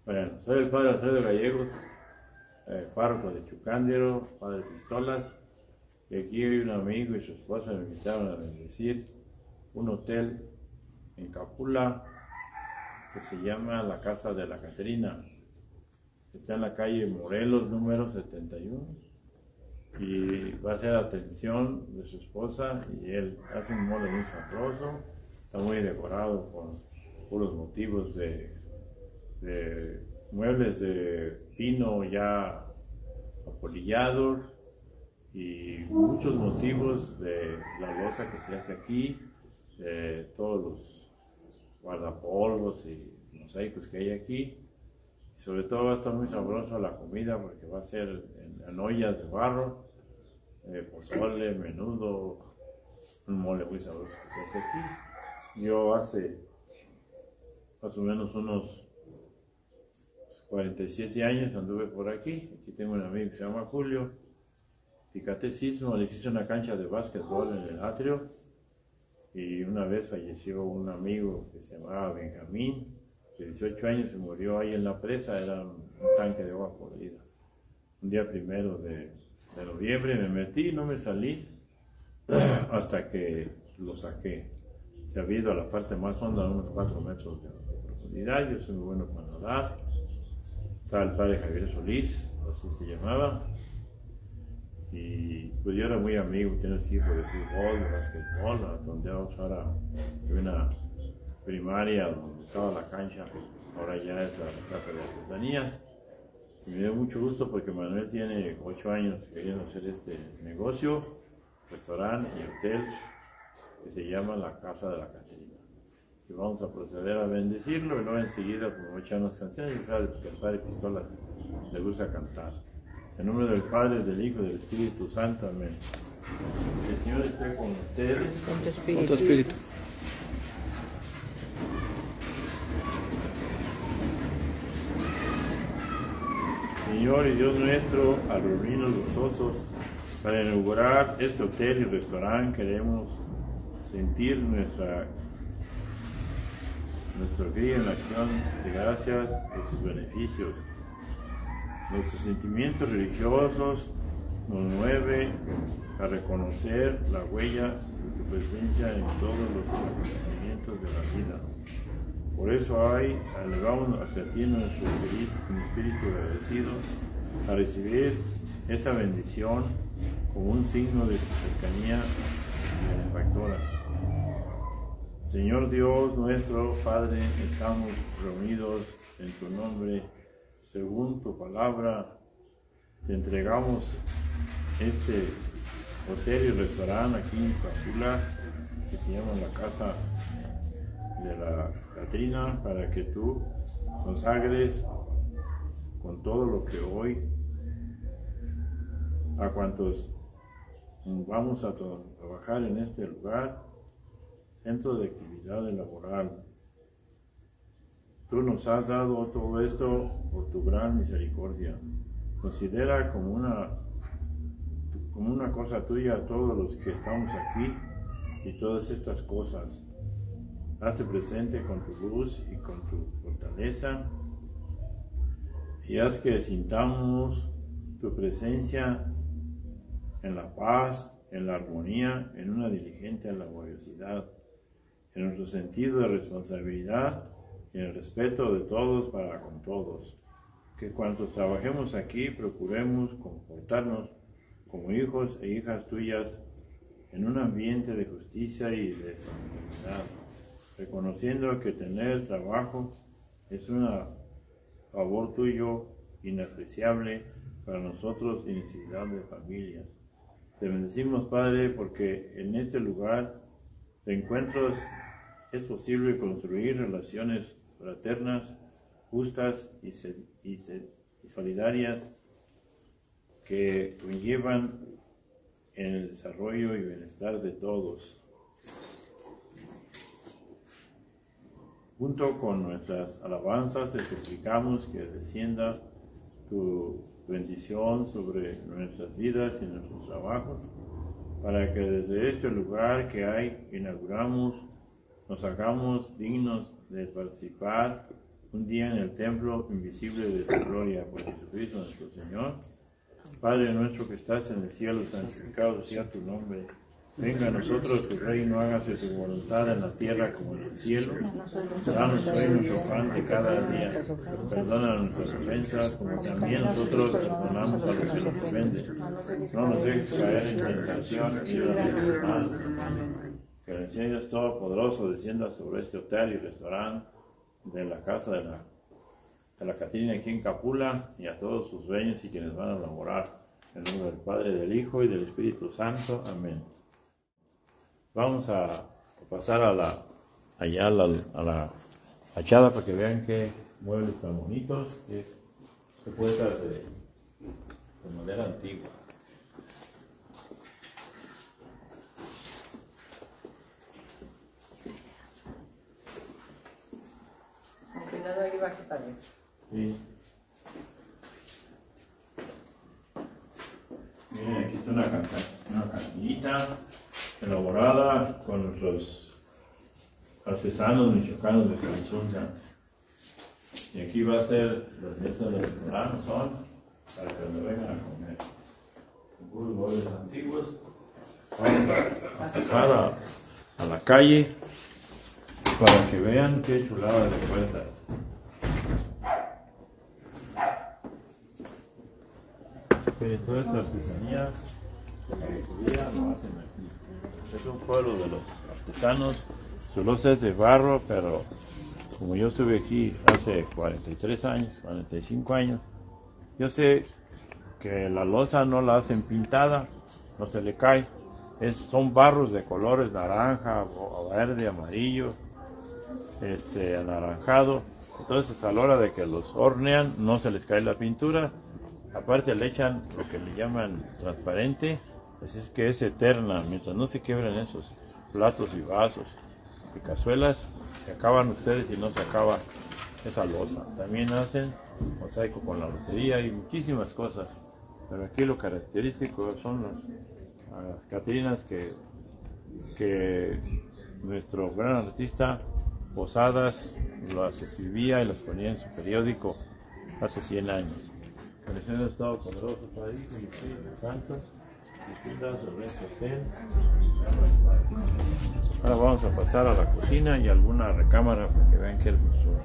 Bueno, soy el padre Alfredo Gallegos, párroco de Chucándiro, padre Pistolas, y aquí un amigo y su esposa me invitaron a bendecir un hotel en Capula que se llama la Casa de la Catrina. Está en la calle Morelos, número 71, y va a ser atención de su esposa, y él hace un mole muy sabroso, está muy decorado con puros motivos de muebles de pino ya apolillados y muchos motivos de la loza que se hace aquí, de todos los guardapolvos y mosaicos que hay aquí. Y sobre todo va a estar muy sabroso la comida porque va a ser en ollas de barro, pozole, menudo, un mole muy sabroso que se hace aquí. Yo hace más o menos unos 47 años anduve por aquí. Aquí tengo un amigo que se llama Julio. Y catecismo, les hice una cancha de básquetbol en el atrio. Y una vez falleció un amigo que se llamaba Benjamín, de 18 años, se murió ahí en la presa, era un tanque de agua podrida. Un día 1 de noviembre me metí y no me salí hasta que lo saqué. Se había ido a la parte más honda, a unos 4 metros de profundidad. Yo soy muy bueno para nadar. Estaba el padre Javier Solís, así se llamaba, y pues yo era muy amigo, tenía el equipo de fútbol, de básquetbol, donde ahora hay una primaria donde estaba la cancha, ahora ya es la casa de artesanías, y me dio mucho gusto porque Manuel tiene 8 años queriendo hacer este negocio, restaurante y hotel, que se llama la Casa de la Catrina. Y vamos a proceder a bendecirlo y luego enseguida como echar unas canciones. Y sabe que al padre Pistolas le gusta cantar. En nombre del Padre, del Hijo y del Espíritu Santo. Amén. Que el Señor esté con ustedes. Con tu espíritu. Con tu espíritu. Señor y Dios nuestro, al reunirnos gozosos para inaugurar este hotel y restaurante, queremos sentir nuestra guía en la acción de gracias por sus beneficios. Nuestros sentimientos religiosos nos mueven a reconocer la huella de tu presencia en todos los acontecimientos de la vida. Por eso elevamos hacia ti nuestro espíritu agradecido a recibir esta bendición como un signo de tu cercanía benefactora. Señor Dios nuestro Padre, estamos reunidos en tu nombre, según tu palabra. Te entregamos este hotel y restaurante aquí en Capula, que se llama la Casa de la Catrina, para que tú consagres con todo lo que hoy a cuantos vamos a trabajar en este lugar, centro de actividad laboral. Tú nos has dado todo esto por tu gran misericordia. Considera como una cosa tuya a todos los que estamos aquí y todas estas cosas. Hazte presente con tu luz y con tu fortaleza, y haz que sintamos tu presencia en la paz, en la armonía, en una diligente laboriosidad, en nuestro sentido de responsabilidad y en el respeto de todos para con todos. Que cuantos trabajemos aquí procuremos comportarnos como hijos e hijas tuyas en un ambiente de justicia y de solidaridad, reconociendo que tener trabajo es un favor tuyo inapreciable para nosotros y necesidad de familias. Te bendecimos, Padre, porque en este lugar de encuentros es posible construir relaciones fraternas, justas y solidarias que conllevan en el desarrollo y bienestar de todos. Junto con nuestras alabanzas te suplicamos que descienda tu bendición sobre nuestras vidas y nuestros trabajos, para que desde este lugar que inauguramos, nos hagamos dignos de participar un día en el templo invisible de tu gloria, por Jesucristo nuestro Señor. Padre nuestro que estás en el cielo, santificado sea tu nombre. Venga a nosotros tu reino, hágase tu voluntad en la tierra como en el cielo. Danos hoy nuestro pan de cada día. Perdona nuestras ofensas, como también nosotros perdonamos a los que nos ofenden. No nos dejes caer en tentación y líbranos del mal. Que el Señor Dios Todopoderoso descienda sobre este hotel y restaurante de la casa de la Catrina aquí en Capula, y a todos sus dueños y quienes van a laborar. En el nombre del Padre, del Hijo y del Espíritu Santo. Amén. Vamos a pasar allá a la fachada para que vean qué muebles tan bonitos, qué puertas de madera antigua. Con cuidado ahí bajo también. Sí. Miren, aquí está una canillita elaborada con nuestros artesanos michoacanos de Canzunza. Y aquí va a ser las mesas del restaurante, son para que me vengan a comer. Puros muebles antiguos. Vamos a pasar a la calle para que vean qué chulada de puertas. Toda esta artesanía, la mayoría lo hacen aquí. Es un pueblo de los artesanos. Su loza es de barro, pero como yo estuve aquí hace 43 años, 45 años, yo sé que la loza no la hacen pintada, no se le cae. Son barros de colores naranja, verde, amarillo, anaranjado. Entonces a la hora de que los hornean no se les cae la pintura. Aparte le echan lo que le llaman transparente, así es que es eterna. Mientras no se quiebren esos platos y vasos y cazuelas, se acaban ustedes y no se acaba esa loza. También hacen mosaico con la lotería y muchísimas cosas, pero aquí lo característico son las Catrinas que nuestro gran artista Posadas las escribía y las ponía en su periódico hace 100 años. Que el Señor Estado Poderoso, Padre, Hijo y Espíritu Santo, descienda sobre este hotel. Ahora vamos a pasar a la cocina y a alguna recámara para que vean qué hermosura.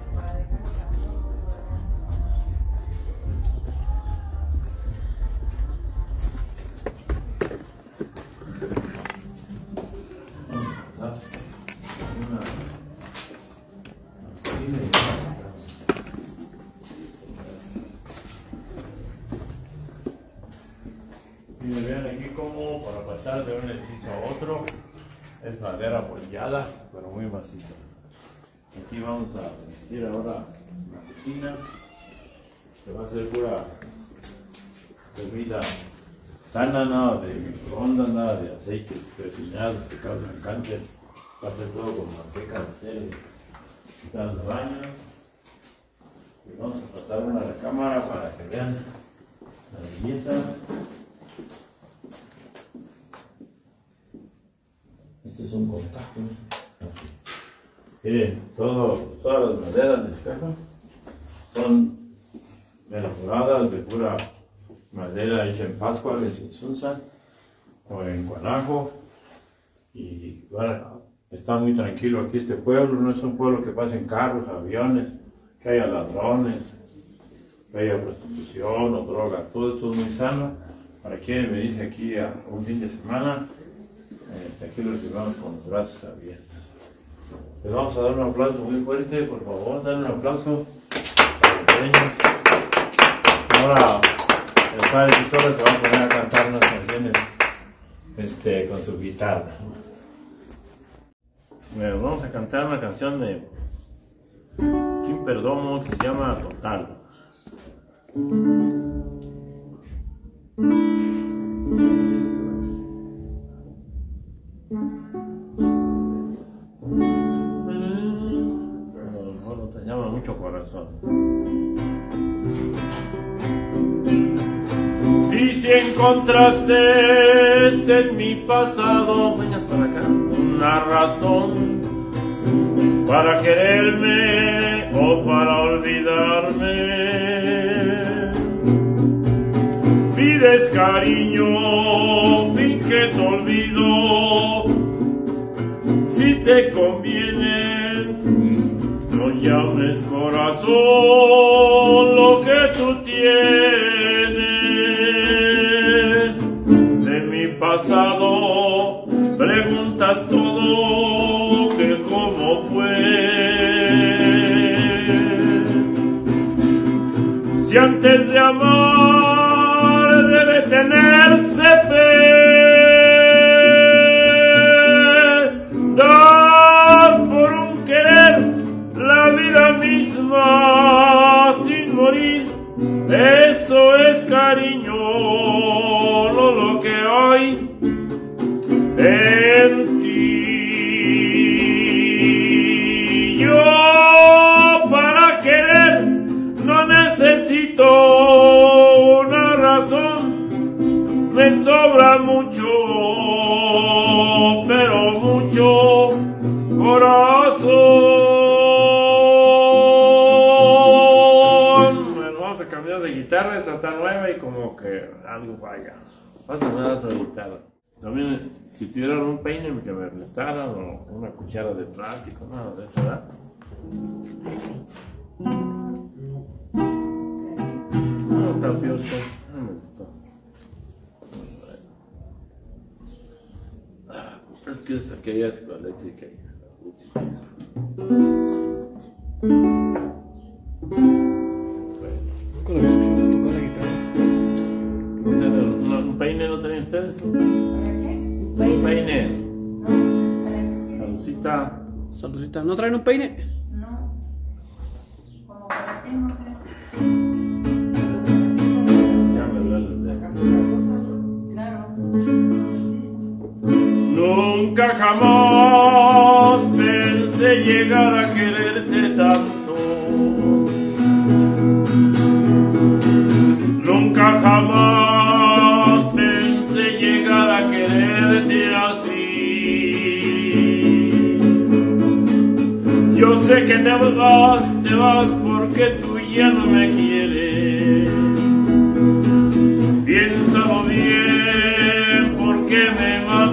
Vamos a pasar a una cocina y y vean aquí como para pasar de un edificio a otro es madera apoyada, pero muy maciza. Aquí vamos a vestir ahora la cocina, que va a ser pura comida sana, nada de microondas, nada de aceites refinados que causan cáncer. Va a ser todo con manteca de cerdo. Están los baños. Y vamos a pasar una recámara para que vean la belleza. Este es un contacto. Miren, todas las maderas de espejo son elaboradas de pura madera hecha en Pátzcuaro, en Sinsunza o en Guanajo. Y bueno, está muy tranquilo aquí este pueblo. No es un pueblo que pasen carros, aviones, que haya ladrones, que haya prostitución o droga. Todo esto es muy sano. Para quienes me dicen aquí a un fin de semana, aquí lo recibimos con los brazos abiertos. Les vamos a dar un aplauso muy fuerte, por favor, den un aplauso a los dueños. Ahora el padre Pisola se va a poner a cantar unas canciones con su guitarra. Bueno, vamos a cantar una canción de Kim Perdomo que se llama Total. Te llama mucho corazón. Y si encontraste en mi pasado, vengas para acá, una razón para quererme o para olvidarme. Pides cariño, finges olvido, si te conviene, no llames corazón lo que tú tienes. De mi pasado preguntas todo, que cómo fue. Si antes de amar debe tenerse fe, dar por un querer la vida misma sin morir, eso es cariño, no lo que hay en ti. Yo para querer no necesito una razón, me sobra mucho, pero mucho corazón. Bueno, vamos a cambiar de guitarra, esta está nueva y como que algo falla. Vamos a poner otra guitarra. También, si tuvieran un peine que me prestaran o una cuchara de plástico, nada de eso, ¿verdad? No, está pioso. No me gustó. Es que es aquella es la eléctrica. Nunca lo había escuchado tocar la guitarra. ¿Un peine no tenían ustedes? Un peine. Salucita. Saludcita, ¿no traen un peine? No. Como para qué no sé. Ya me duele el dedo. Claro. Nunca jamás pensé llegar a quererte tanto. Nunca jamás pensé llegar a quererte así. Yo sé que te vas porque tú ya no me quieres. Piénsalo bien porque me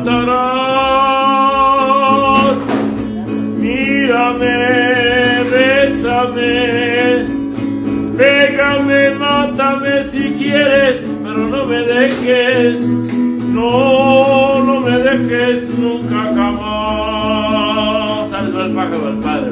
matarás. Mírame, bésame, pégame, mátame si quieres, pero no me dejes, no me dejes nunca jamás. Sales al pájaro del padre.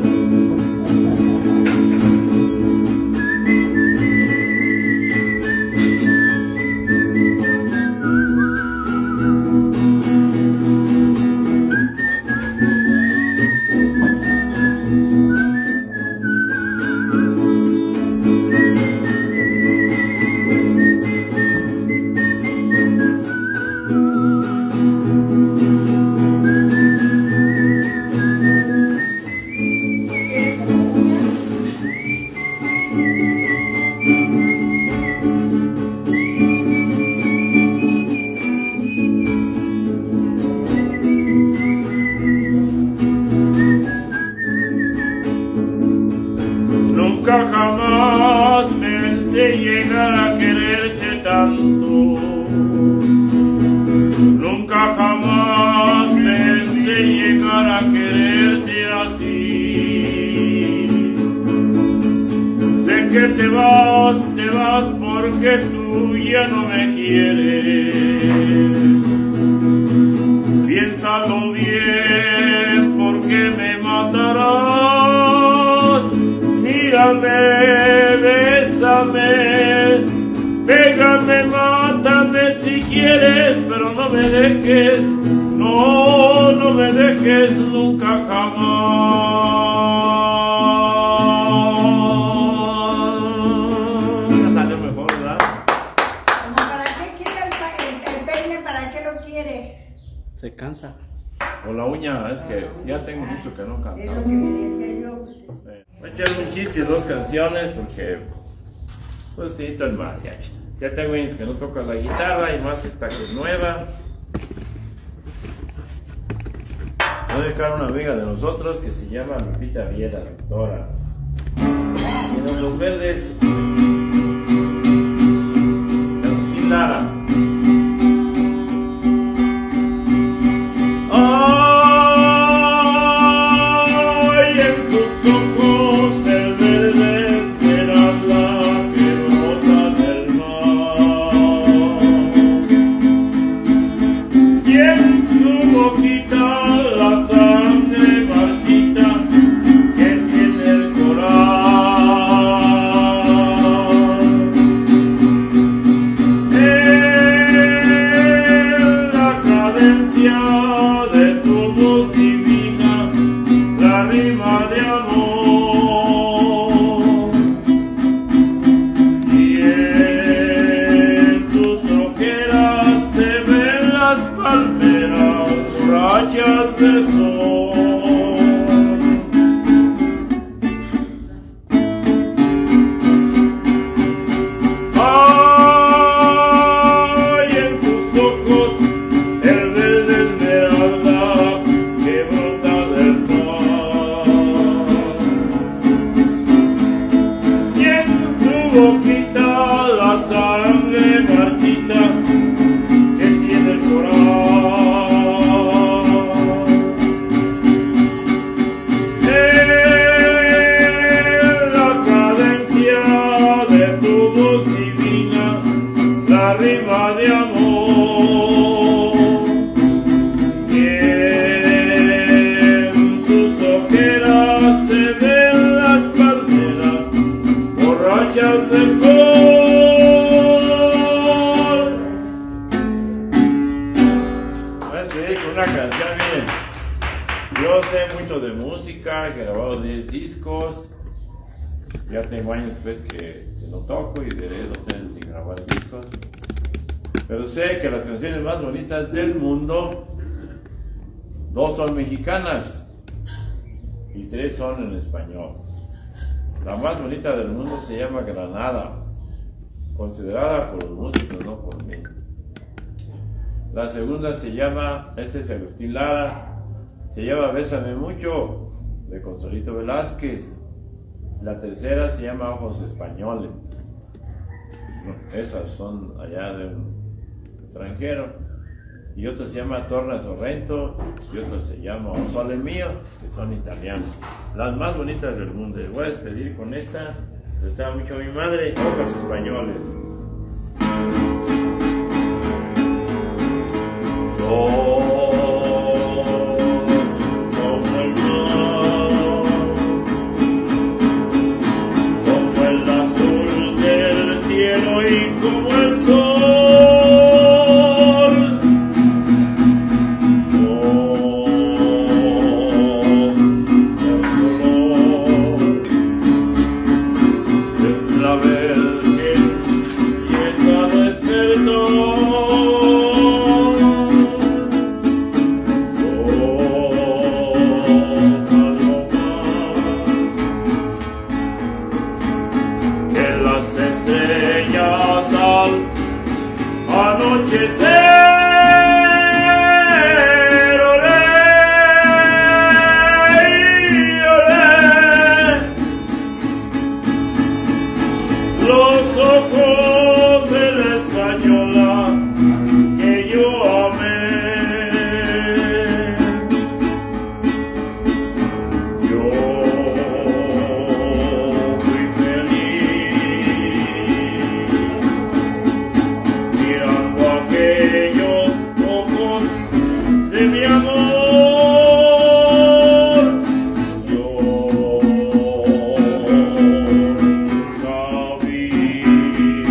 Nunca jamás pensé llegar a quererte tanto. Nunca jamás pensé llegar a quererte así. Sé que te vas porque tú ya no me quieres. Piénsalo bien porque me matarás. Mírame, bésame, pégame, mátame si quieres, pero no me dejes, no me dejes nunca jamás. Ya salió mejor, ¿verdad? ¿Como para qué quiere el peine? ¿Para qué lo quiere? Se cansa. O la uña, es que ya tengo mucho que no Es cantar. lo que me decía yo. Voy a echar un chiste y dos canciones porque pues necesito el mariachi. Ya tengo años que no toco la guitarra y más esta que es nueva. Voy a dedicar a una amiga de nosotros que se llama Lupita Viera, doctora. En Ojos Verdes, Agustín Lara. Ay, en tus ojos el verde esmeralda que brota del mar, y en tu boquita la sangre marchita que tiene el coral. En la cadencia de tu voz divina, la rima de amor, y en tus ojeras se ven las palmeras rayas de sol. Ay, en tus ojos el verde esmeralda que brota del mar, y en tu boquita la sangre marchita que tiene el coral. En la cadencia de tu voz divina, la rima de amor, y en tus ojeras se ven las palmeras borrachas de sol. Voy a seguir con una canción, miren. Yo sé mucho de música, he grabado 10 discos. Ya tengo años pues que no toco y duré 2 años sin grabar discos. Pero sé que las canciones más bonitas del mundo, 2 son mexicanas y 3 son en español. La más bonita del mundo se llama Granada, considerada por los músicos, no por mí. La segunda se llama, este es Agustín Lara, se llama Bésame Mucho, de Consolito Velázquez. La tercera se llama Ojos Españoles. Esas son allá de un extranjero. Y otro se llama Torna Sorrento y otro se llama O Sole Mio, que son italianos. Las más bonitas del mundo. Les voy a despedir con esta. Les gustaba mucho a mi madre, Ojos Españoles. Como el mar, como el azul del cielo y como el sol. Los ojos de la española que yo amé, yo fui feliz mirando aquellos ojos de mi amor. Yo nunca vi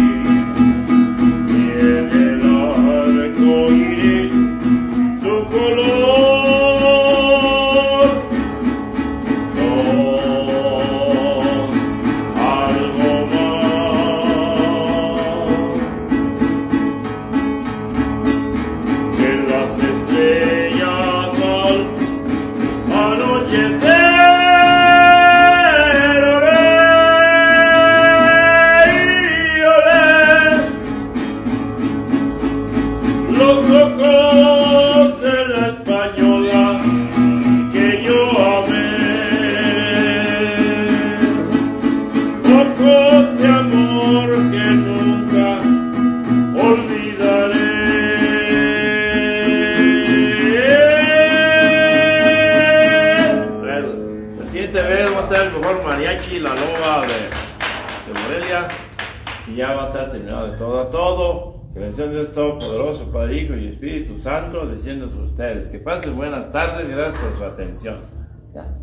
mejor mariachi, la loba de Morelia. Y ya va a estar terminado de todo a todo. Que la bendición de Dios Todopoderoso, Padre, Hijo y Espíritu Santo, diciendo a ustedes que pasen buenas tardes y gracias por su atención. Ya.